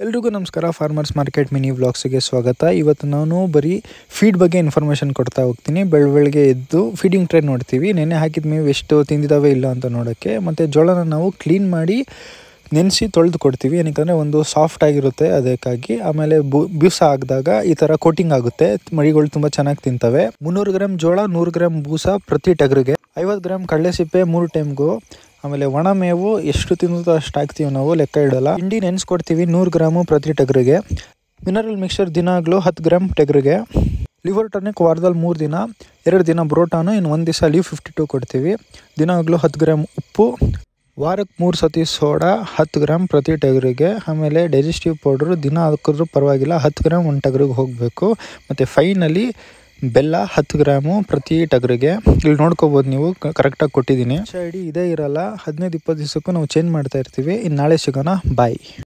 ಎಲ್ರಿಗೂ ನಮಸ್ಕಾರ. Farmers market mini ವ್ಲಾಗ್ಸ್ಗೆ ಸ್ವಾಗತ. ಇವತ್ತು ನಾನು ಬರೀ ಫೀಡ್ ಬಗ್ಗೆ ಇನ್ಫಾರ್ಮೇಷನ್ ಕೊಡ್ತಾ ಹೋಗ್ತೀನಿ. ಬೆಳಗ್ಗೆ ಎದ್ದು ಫೀಡಿಂಗ್ ಟ್ರೇ ನೋಡ್ತೀವಿ. ನೆನ್ನೆ ಹಾಕಿದ ಮೇವು ಎಷ್ಟು ತಿಂದಿದ್ದಾವೆ ಇಲ್ಲ ಅಂತ ನೋಡೋಕ್ಕೆ. ಮತ್ತು ಜೋಳನ ನಾವು ಕ್ಲೀನ್ ಮಾಡಿ ನೆನೆಸಿ ತೊಳೆದು ಕೊಡ್ತೀವಿ. ಏನಕ್ಕೆ ಒಂದು ಸಾಫ್ಟ್ ಆಗಿರುತ್ತೆ ಅದಕ್ಕಾಗಿ. ಆಮೇಲೆ ಬೂಸ ಹಾಕಿದಾಗ ಈ ಥರ ಕೋಟಿಂಗ್ ಆಗುತ್ತೆ. ಮರಿಗಳು ತುಂಬ ಚೆನ್ನಾಗಿ ತಿಂತವೆ. 300 ಗ್ರಾಮ್ ಜೋಳ, 100 ಗ್ರಾಮ್ ಬೂಸ ಪ್ರತಿ ಟಗರಿಗೆ, 50 ಗ್ರಾಮ್ ಕಡಲೆ ಸಿಪ್ಪೆ 3 ಟೈಮ್ಗೂ. ಆಮೇಲೆ ಒಣ ಮೇವು ಎಷ್ಟು ತಿನ್ನೋದು ಅಷ್ಟು ಹಾಕ್ತೀವಿ, ನಾವು ಲೆಕ್ಕ ಇಡಲ್ಲ. ಹಿಂಡಿ ನೆನೆಸ್ಕೊಡ್ತೀವಿ 100 ಗ್ರಾಮು ಪ್ರತಿ ಟಗರಿಗೆ. ಮಿನರಲ್ ಮಿಕ್ಸರ್ ದಿನಾಗಲೂ 10 ಗ್ರಾಮ್ ಟಗರಿಗೆ. ಲಿವರ್ ಟಾನಿಕ್ ವಾರದಲ್ಲಿ 3 ದಿನ, 2 ದಿನ ಬ್ರೋಟಾನು, ಇನ್ನು 1 ದಿವಸ ಲೀವ್ 52 ಕೊಡ್ತೀವಿ. ದಿನಾಗಲೂ 10 ಗ್ರಾಮ್ ಉಪ್ಪು, ವಾರಕ್ಕೆ 3 ಸತಿ ಸೋಡಾ 10 ಗ್ರಾಮ್ ಪ್ರತಿ ಟಗರಿಗೆ. ಆಮೇಲೆ ಡೈಜೆಸ್ಟಿವ್ ಪೌಡ್ರು ದಿನ ಹಾಕಿದ್ರೂ ಪರವಾಗಿಲ್ಲ, 10 ಗ್ರಾಮ್ ಒಂದು ಟಗರಿಗೆ ಹೋಗಬೇಕು. ಮತ್ತು ಫೈನಲಿ ಬೆಲ್ಲ 10 ಗ್ರಾಮು ಪ್ರತಿ ಟಗರಿಗೆ. ಇಲ್ಲಿ ನೋಡ್ಕೋಬೋದು ನೀವು, ಕರೆಕ್ಟಾಗಿ ಕೊಟ್ಟಿದ್ದೀನಿ. ಐಡಿ ಇದೇ ಇರಲ್ಲ, 15-20 ದಿವಸಕ್ಕೂ ನಾವು ಚೇಂಜ್ ಮಾಡ್ತಾ ಇರ್ತೀವಿ. ಇನ್ನು ನಾಳೆ ಸಿಗೋಣ, ಬಾಯ್.